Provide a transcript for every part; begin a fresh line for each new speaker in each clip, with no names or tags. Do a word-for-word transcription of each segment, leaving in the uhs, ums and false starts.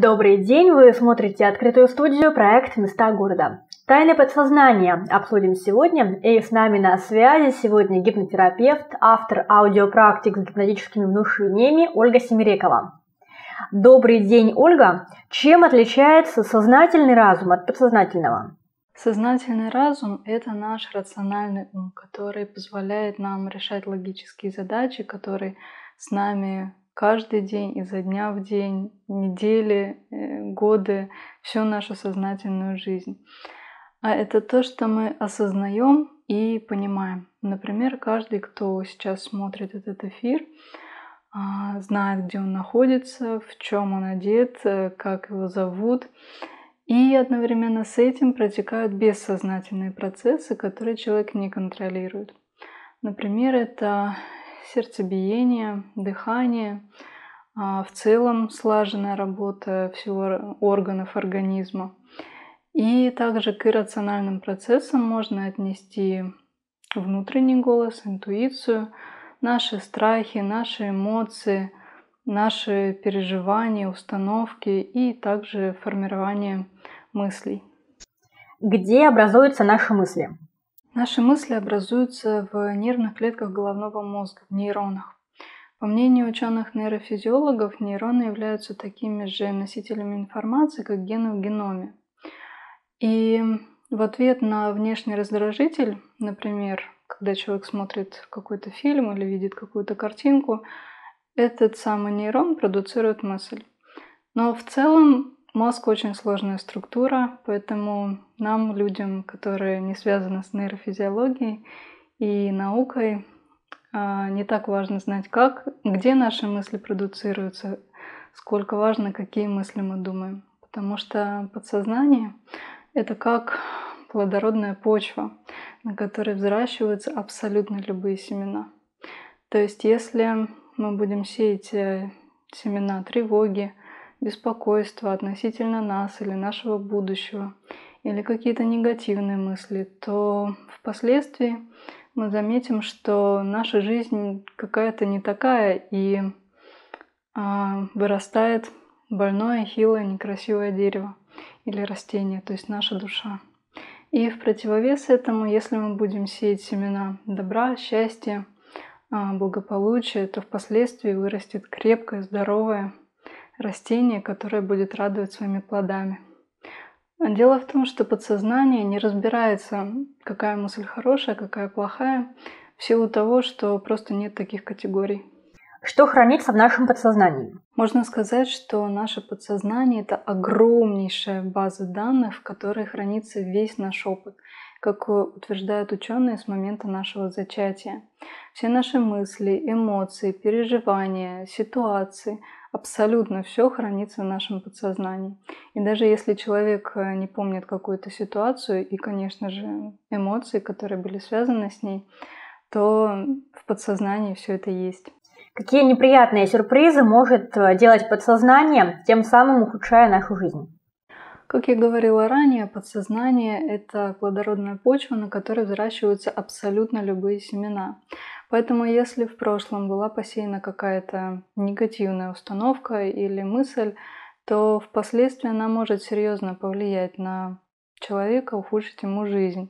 Добрый день, вы смотрите открытую студию проект «Места города». Тайны подсознания обсудим сегодня, и с нами на связи сегодня гипнотерапевт, автор аудиопрактик с гипнотическими внушениями Ольга Семерекова. Добрый день, Ольга. Чем отличается сознательный разум от подсознательного?
Сознательный разум – это наш рациональный ум, который позволяет нам решать логические задачи, который с нами каждый день, изо дня в день, недели, годы, всю нашу сознательную жизнь. А это то, что мы осознаем и понимаем. Например, каждый, кто сейчас смотрит этот эфир, знает, где он находится, в чем он одет, как его зовут. И одновременно с этим протекают бессознательные процессы, которые человек не контролирует. Например, это сердцебиение, дыхание, в целом слаженная работа всего органов организма. И также к иррациональным процессам можно отнести внутренний голос, интуицию, наши страхи, наши эмоции, наши переживания, установки и также формирование мыслей.
Где образуются наши мысли?
Наши мысли образуются в нервных клетках головного мозга, в нейронах. По мнению ученых-нейрофизиологов, нейроны являются такими же носителями информации, как гены в геноме. И в ответ на внешний раздражитель, например, когда человек смотрит какой-то фильм или видит какую-то картинку, этот самый нейрон продуцирует мысль. Но в целом мозг очень сложная структура, поэтому нам, людям, которые не связаны с нейрофизиологией и наукой, не так важно знать, как, где наши мысли продуцируются, сколько важно, какие мысли мы думаем. Потому что подсознание — это как плодородная почва, на которой взращиваются абсолютно любые семена. То есть если мы будем сеять семена тревоги, беспокойства относительно нас или нашего будущего, или какие-то негативные мысли, то впоследствии мы заметим, что наша жизнь какая-то не такая, и а, вырастает больное, хилое, некрасивое дерево или растение, то есть наша душа. И в противовес этому, если мы будем сеять семена добра, счастья, благополучия, то впоследствии вырастет крепкое, здоровое растение, которое будет радовать своими плодами. Дело в том, что подсознание не разбирается, какая мысль хорошая, какая плохая, в силу того, что просто нет таких категорий.
Что хранится в нашем подсознании?
Можно сказать, что наше подсознание — это огромнейшая база данных, в которой хранится весь наш опыт, как утверждают ученые с момента нашего зачатия. Все наши мысли, эмоции, переживания, ситуации — абсолютно все хранится в нашем подсознании. И даже если человек не помнит какую-то ситуацию и, конечно же, эмоции, которые были связаны с ней, то в подсознании все это есть.
Какие неприятные сюрпризы может делать подсознание, тем самым ухудшая нашу жизнь?
Как я говорила ранее, подсознание — это плодородная почва, на которой взращиваются абсолютно любые семена. Поэтому если в прошлом была посеяна какая-то негативная установка или мысль, то впоследствии она может серьезно повлиять на человека, ухудшить ему жизнь.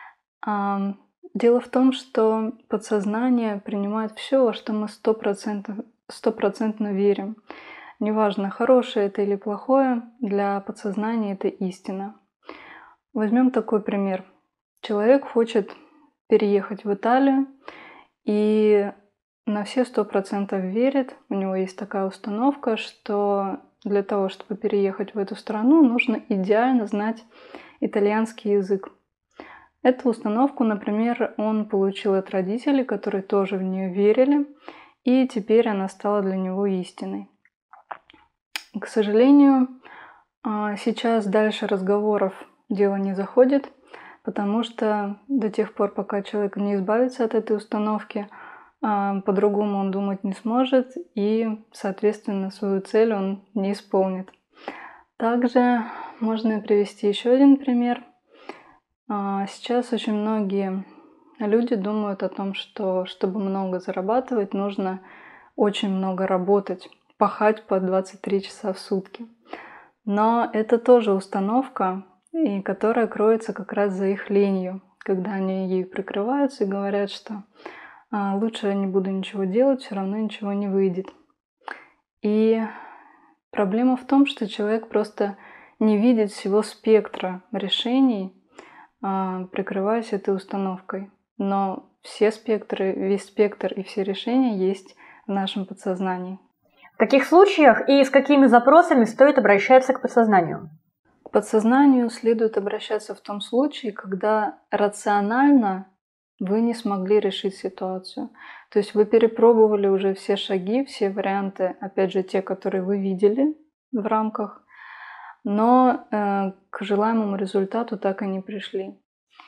Дело в том, что подсознание принимает все, во что мы стопроцентно верим. Неважно, хорошее это или плохое, для подсознания это истина. Возьмем такой пример. Человек хочет переехать в Италию и на все сто процентов верит, у него есть такая установка, что для того, чтобы переехать в эту страну, нужно идеально знать итальянский язык. Эту установку, например, он получил от родителей, которые тоже в нее верили, и теперь она стала для него истиной. К сожалению, сейчас дальше разговоров дело не заходит, потому что до тех пор, пока человек не избавится от этой установки, по-другому он думать не сможет и, соответственно, свою цель он не исполнит. Также можно привести еще один пример. Сейчас очень многие люди думают о том, что чтобы много зарабатывать, нужно очень много работать, пахать по двадцать три часа в сутки. Но это тоже установка, и которая кроется как раз за их ленью, когда они ею прикрываются и говорят, что а, лучше я не буду ничего делать, все равно ничего не выйдет. И проблема в том, что человек просто не видит всего спектра решений, а, прикрываясь этой установкой. Но все спектры, весь спектр и все решения есть в нашем подсознании.
В каких случаях и с какими запросами стоит обращаться к подсознанию?
К подсознанию следует обращаться в том случае, когда рационально вы не смогли решить ситуацию. То есть вы перепробовали уже все шаги, все варианты, опять же, те, которые вы видели в рамках, но э, к желаемому результату так и не пришли.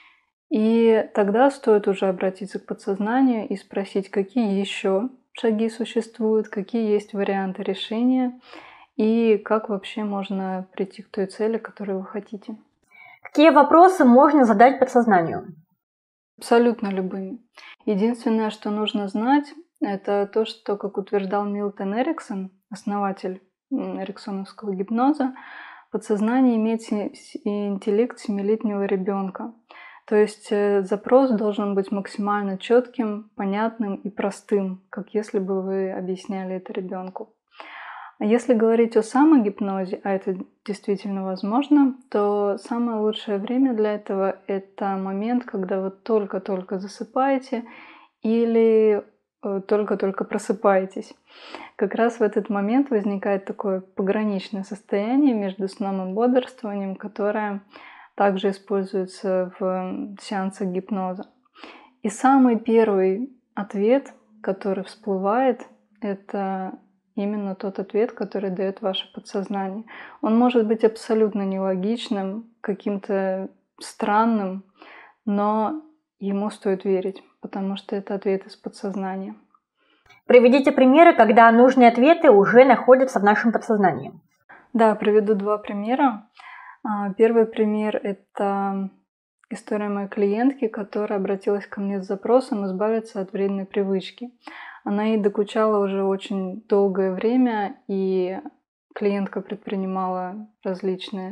И тогда стоит уже обратиться к подсознанию и спросить, какие еще шаги существуют, какие есть варианты решения и как вообще можно прийти к той цели, которую вы хотите.
Какие вопросы можно задать подсознанию?
Абсолютно любыми. Единственное, что нужно знать, это то, что, как утверждал Милтон Эриксон, основатель эриксоновского гипноза, подсознание имеет интеллект семилетнего ребенка. То есть запрос должен быть максимально четким, понятным и простым, как если бы вы объясняли это ребенку. А если говорить о самогипнозе, а это действительно возможно, то самое лучшее время для этого – это момент, когда вы только-только засыпаете или только-только просыпаетесь. Как раз в этот момент возникает такое пограничное состояние между сном и бодрствованием, которое также используется в сеансах гипноза. И самый первый ответ, который всплывает, это именно тот ответ, который дает ваше подсознание. Он может быть абсолютно нелогичным, каким-то странным, но ему стоит верить, потому что это ответ из подсознания.
Приведите примеры, когда нужные ответы уже находятся в нашем подсознании.
Да, приведу два примера. Первый пример – это история моей клиентки, которая обратилась ко мне с запросом избавиться от вредной привычки. Она ей докучала уже очень долгое время, и клиентка предпринимала различные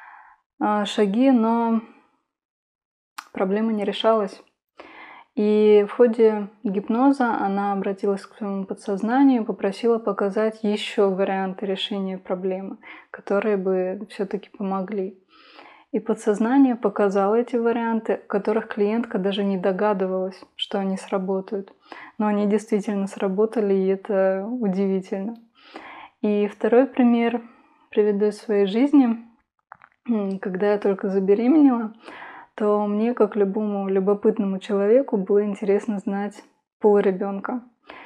шаги, но проблема не решалась. И в ходе гипноза она обратилась к своему подсознанию и попросила показать еще варианты решения проблемы, которые бы все-таки помогли. И подсознание показало эти варианты, о которых клиентка даже не догадывалась, что они сработают. Но они действительно сработали, и это удивительно. И второй пример приведу из своей жизни. Когда я только забеременела, то мне, как любому любопытному человеку, было интересно знать пол ребенка.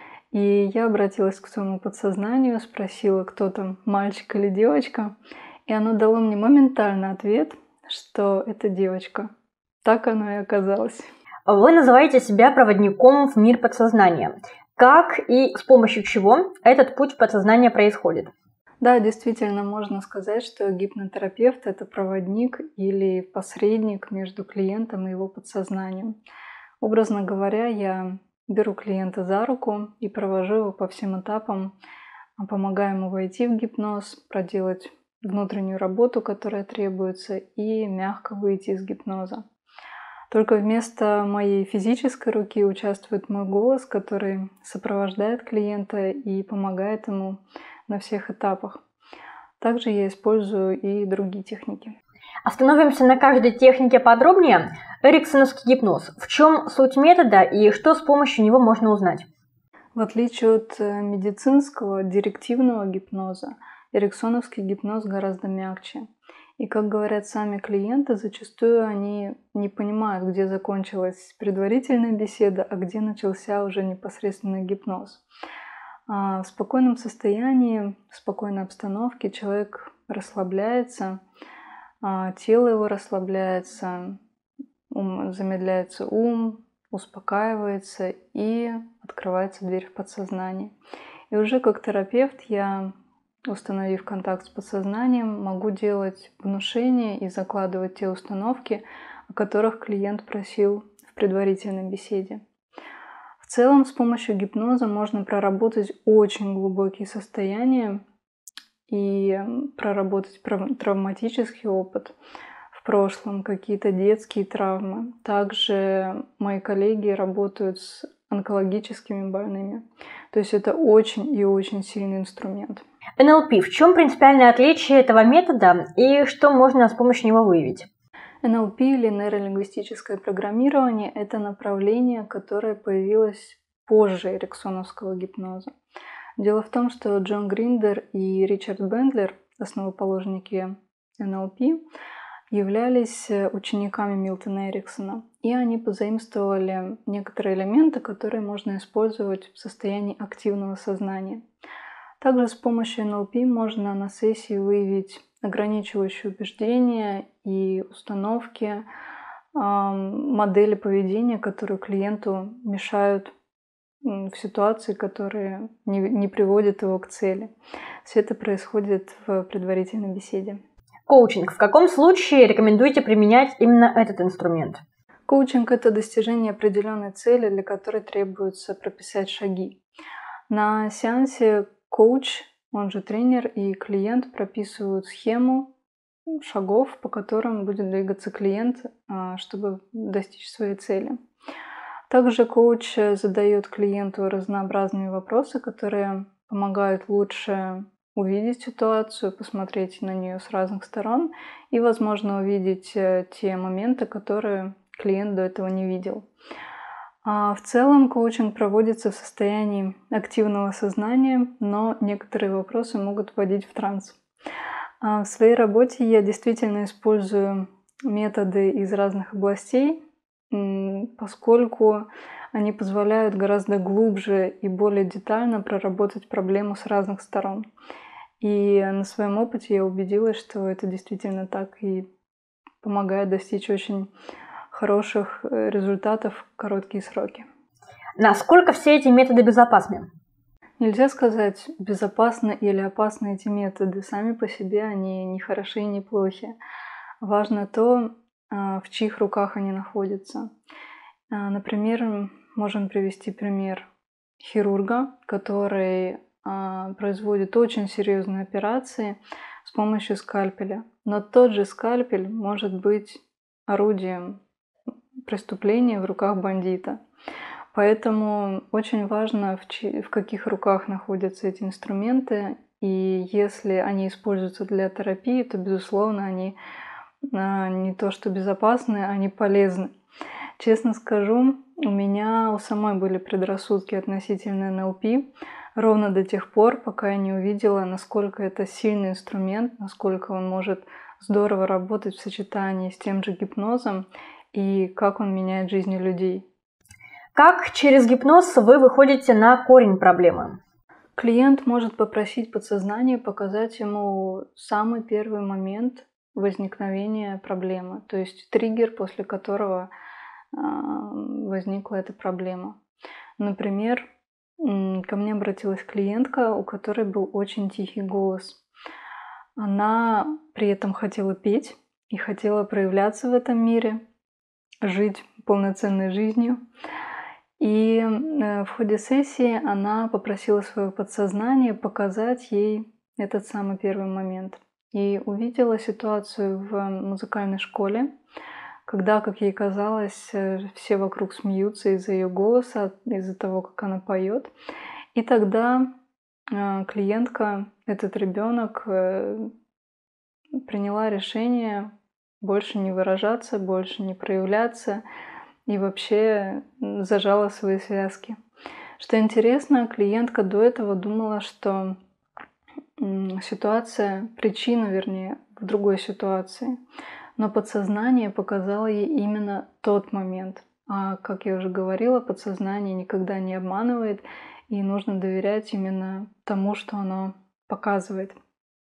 И я обратилась к своему подсознанию, спросила, кто там, мальчик или девочка. И оно дало мне моментально ответ, что это девочка. Так оно и оказалось.
Вы называете себя проводником в мир подсознания. Как и с помощью чего этот путь в подсознание происходит?
Да, действительно, можно сказать, что гипнотерапевт – это проводник или посредник между клиентом и его подсознанием. Образно говоря, я беру клиента за руку и провожу его по всем этапам, помогаю ему войти в гипноз, проделать внутреннюю работу, которая требуется, и мягко выйти из гипноза. Только вместо моей физической руки участвует мой голос, который сопровождает клиента и помогает ему на всех этапах. Также я использую и другие техники.
Остановимся на каждой технике подробнее. Эриксоновский гипноз. В чем суть метода и что с помощью него можно узнать?
В отличие от медицинского директивного гипноза, эриксоновский гипноз гораздо мягче. И, как говорят сами клиенты, зачастую они не понимают, где закончилась предварительная беседа, а где начался уже непосредственно гипноз. В спокойном состоянии, в спокойной обстановке человек расслабляется, тело его расслабляется, ум, замедляется ум, успокаивается и открывается дверь в подсознание. И уже как терапевт я, установив контакт с подсознанием, могу делать внушения и закладывать те установки, о которых клиент просил в предварительной беседе. В целом, с помощью гипноза можно проработать очень глубокие состояния и проработать травматический опыт в прошлом, какие-то детские травмы. Также мои коллеги работают с онкологическими больными. То есть это очень и очень сильный инструмент.
эн эл пи. В чем принципиальное отличие этого метода и что можно с помощью него выявить?
эн эл пи или нейролингвистическое программирование – это направление, которое появилось позже эриксоновского гипноза. Дело в том, что Джон Гриндер и Ричард Бендлер, основоположники эн эл пи, являлись учениками Милтона Эриксона, и они позаимствовали некоторые элементы, которые можно использовать в состоянии активного сознания. Также с помощью эн эл пи можно на сессии выявить ограничивающие убеждения и установки, модели поведения, которые клиенту мешают в ситуации, которые не, не приводят его к цели. Все это происходит в предварительной беседе.
Коучинг. В каком случае рекомендуете применять именно этот инструмент?
Коучинг – это достижение определенной цели, для которой требуется прописать шаги. На сеансе коуч, он же тренер, и клиент прописывают схему шагов, по которым будет двигаться клиент, чтобы достичь своей цели. Также коуч задает клиенту разнообразные вопросы, которые помогают лучше увидеть ситуацию, посмотреть на нее с разных сторон и, возможно, увидеть те моменты, которые клиент до этого не видел. А в целом коучинг проводится в состоянии активного сознания, но некоторые вопросы могут вводить в транс. А в своей работе я действительно использую методы из разных областей, поскольку они позволяют гораздо глубже и более детально проработать проблему с разных сторон. И на своем опыте я убедилась, что это действительно так и помогает достичь очень хороших результатов в короткие сроки.
Насколько все эти методы безопасны?
Нельзя сказать, безопасны или опасны эти методы. Сами по себе они не хороши и не плохи. Важно то, в чьих руках они находятся. Например, можем привести пример хирурга, который производит очень серьезные операции с помощью скальпеля. Но тот же скальпель может быть орудием преступления в руках бандита. Поэтому очень важно, в, чьи, в каких руках находятся эти инструменты. И если они используются для терапии, то, безусловно, они не то что безопасны, они полезны. Честно скажу, у меня у самой были предрассудки относительно эн эл пи ровно до тех пор, пока я не увидела, насколько это сильный инструмент, насколько он может здорово работать в сочетании с тем же гипнозом и как он меняет жизни людей.
Как через гипноз вы выходите на корень проблемы?
Клиент может попросить подсознание показать ему самый первый момент возникновения проблемы, то есть триггер, после которого э, возникла эта проблема. Например, ко мне обратилась клиентка, у которой был очень тихий голос. Она при этом хотела петь и хотела проявляться в этом мире, жить полноценной жизнью. И в ходе сессии она попросила свое подсознание показать ей этот самый первый момент. И увидела ситуацию в музыкальной школе, когда, как ей казалось, все вокруг смеются из-за ее голоса, из-за того, как она поет. И тогда клиентка, этот ребенок, приняла решение больше не выражаться, больше не проявляться и вообще зажала свои связки. Что интересно, клиентка до этого думала, что ситуация, причина, вернее, в другой ситуации. Но подсознание показало ей именно тот момент. А, как я уже говорила, подсознание никогда не обманывает, и нужно доверять именно тому, что оно показывает.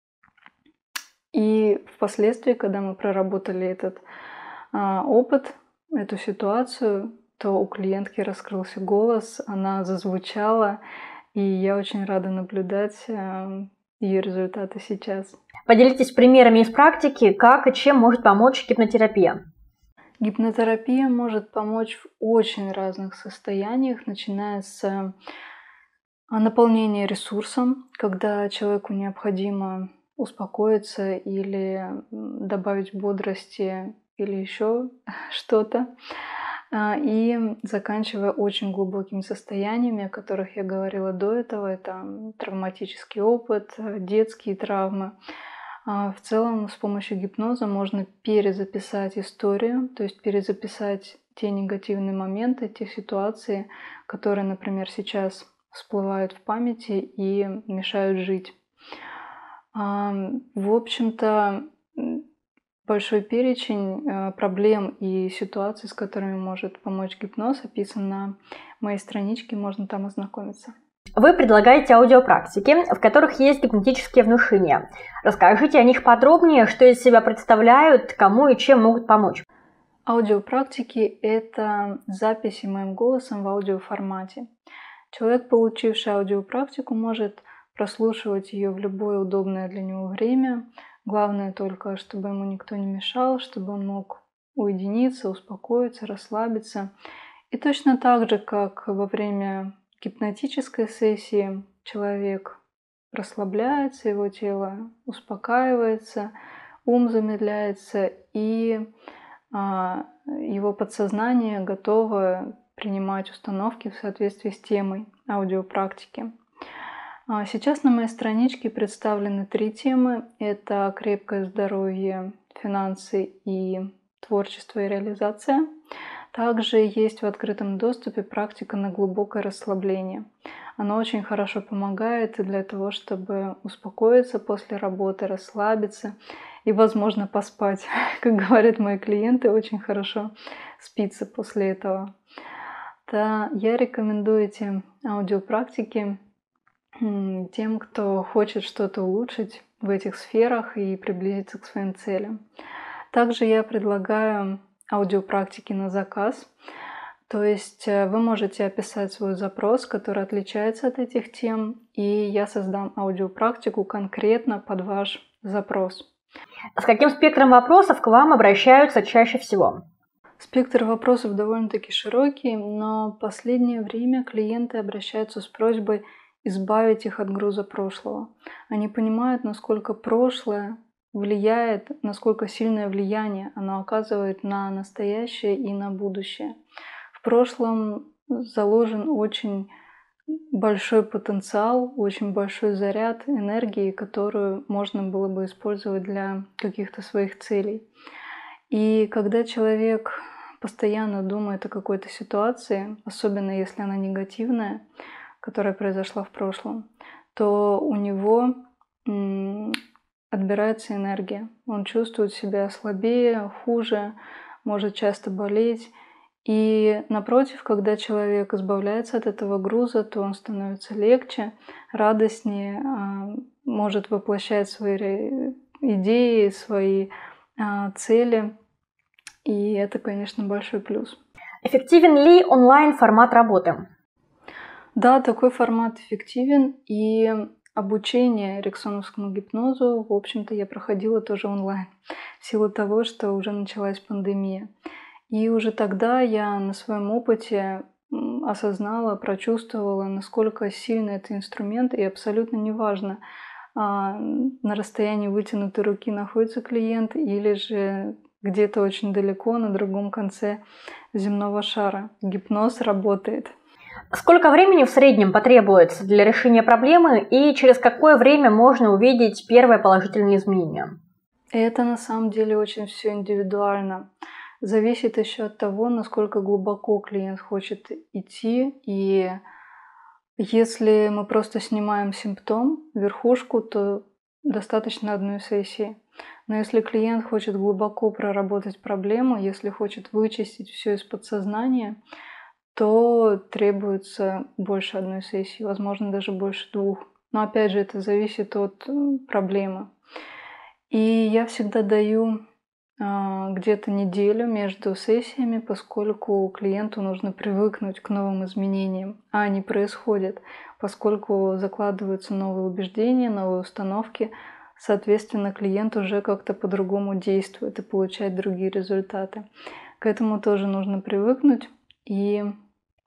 И впоследствии, когда мы проработали этот а, опыт, эту ситуацию, то у клиентки раскрылся голос, она зазвучала, и я очень рада наблюдать а, ее результаты сейчас.
Поделитесь примерами из практики, как и чем может помочь гипнотерапия.
Гипнотерапия может помочь в очень разных состояниях, начиная с наполнение ресурсом, когда человеку необходимо успокоиться или добавить бодрости или еще что-то. И заканчивая очень глубокими состояниями, о которых я говорила до этого, это травматический опыт, детские травмы. В целом с помощью гипноза можно перезаписать историю, то есть перезаписать те негативные моменты, те ситуации, которые, например, сейчас всплывают в памяти и мешают жить. В общем-то, большой перечень проблем и ситуаций, с которыми может помочь гипноз, описан на моей страничке, можно там ознакомиться.
Вы предлагаете аудиопрактики, в которых есть гипнотические внушения. Расскажите о них подробнее, что из себя представляют, кому и чем могут помочь.
Аудиопрактики – это записи моим голосом в аудиоформате. Человек, получивший аудиопрактику, может прослушивать ее в любое удобное для него время. Главное только, чтобы ему никто не мешал, чтобы он мог уединиться, успокоиться, расслабиться. И точно так же, как во время гипнотической сессии человек расслабляется, его тело успокаивается, ум замедляется, и а, его подсознание готово принимать установки в соответствии с темой аудиопрактики. Сейчас на моей страничке представлены три темы. Это крепкое здоровье, финансы и творчество и реализация. Также есть в открытом доступе практика на глубокое расслабление. Она очень хорошо помогает для того, чтобы успокоиться после работы, расслабиться и, возможно, поспать. Как говорят мои клиенты, очень хорошо спится после этого. Да, я рекомендую эти аудиопрактики тем, кто хочет что-то улучшить в этих сферах и приблизиться к своим целям. Также я предлагаю аудиопрактики на заказ. То есть вы можете описать свой запрос, который отличается от этих тем, и я создам аудиопрактику конкретно под ваш запрос.
С каким спектром вопросов к вам обращаются чаще всего?
Спектр вопросов довольно-таки широкий, но в последнее время клиенты обращаются с просьбой избавить их от груза прошлого. Они понимают, насколько прошлое влияет, насколько сильное влияние оно оказывает на настоящее и на будущее. В прошлом заложен очень большой потенциал, очень большой заряд энергии, которую можно было бы использовать для каких-то своих целей. И когда человек постоянно думает о какой-то ситуации, особенно если она негативная, которая произошла в прошлом, то у него отбирается энергия. Он чувствует себя слабее, хуже, может часто болеть. И напротив, когда человек избавляется от этого груза, то он становится легче, радостнее, может воплощать свои идеи, свои цели. И это, конечно, большой плюс.
Эффективен ли онлайн-формат работы?
Да, такой формат эффективен, и обучение эриксоновскому гипнозу, в общем-то, я проходила тоже онлайн, в силу того, что уже началась пандемия. И уже тогда я на своем опыте осознала, прочувствовала, насколько сильный это инструмент, и абсолютно неважно, на расстоянии вытянутой руки находится клиент или же где-то очень далеко, на другом конце земного шара. Гипноз работает.
Сколько времени в среднем потребуется для решения проблемы и через какое время можно увидеть первые положительные изменения?
Это на самом деле очень все индивидуально. Зависит еще от того, насколько глубоко клиент хочет идти. И если мы просто снимаем симптом, верхушку, то достаточно одной сессии. Но если клиент хочет глубоко проработать проблему, если хочет вычистить все из подсознания, то требуется больше одной сессии, возможно, даже больше двух. Но опять же, это зависит от проблемы. И я всегда даю э, где-то неделю между сессиями, поскольку клиенту нужно привыкнуть к новым изменениям, а они происходят, поскольку закладываются новые убеждения, новые установки. Соответственно, клиент уже как-то по-другому действует и получает другие результаты. К этому тоже нужно привыкнуть. И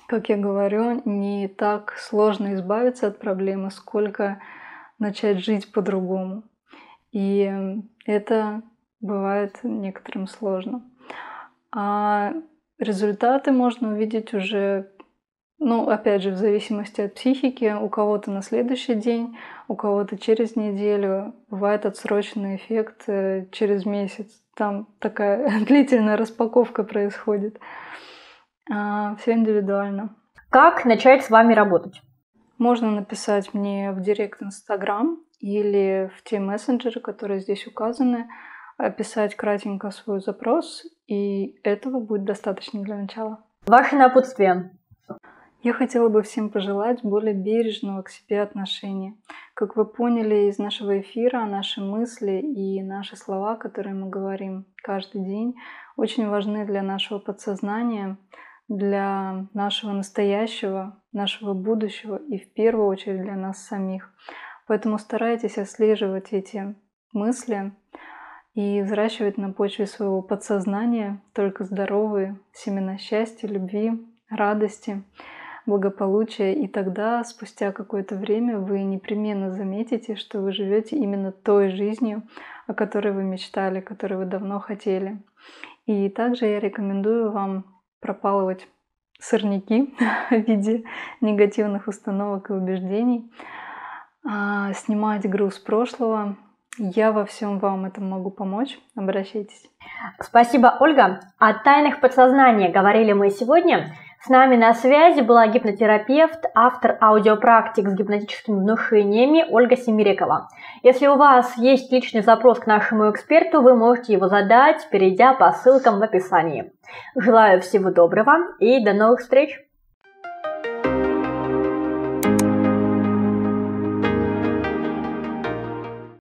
как я говорю, не так сложно избавиться от проблемы, сколько начать жить по-другому. И это бывает некоторым сложно. А результаты можно увидеть уже, ну, опять же, в зависимости от психики. У кого-то на следующий день, у кого-то через неделю. Бывает отсроченный эффект через месяц. Там такая длительная распаковка происходит. Все индивидуально.
Как начать с вами работать?
Можно написать мне в директ Инстаграм или в те мессенджеры, которые здесь указаны, описать кратенько свой запрос, и этого будет достаточно для начала.
Ваше напутствие.
Я хотела бы всем пожелать более бережного к себе отношения. Как вы поняли из нашего эфира, наши мысли и наши слова, которые мы говорим каждый день, очень важны для нашего подсознания, для нашего настоящего, нашего будущего и в первую очередь для нас самих. Поэтому старайтесь отслеживать эти мысли и взращивать на почве своего подсознания только здоровые семена счастья, любви, радости, благополучия. И тогда, спустя какое-то время, вы непременно заметите, что вы живете именно той жизнью, о которой вы мечтали, которой вы давно хотели. И также я рекомендую вам пропалывать сорняки в виде негативных установок и убеждений, снимать груз прошлого. Я во всем вам этом могу помочь. Обращайтесь.
Спасибо, Ольга. О тайнах подсознания говорили мы сегодня. С нами на связи была гипнотерапевт, автор аудиопрактик с гипнотическими внушениями Ольга Семирекова. Если у вас есть личный запрос к нашему эксперту, вы можете его задать, перейдя по ссылкам в описании. Желаю всего доброго и до новых встреч!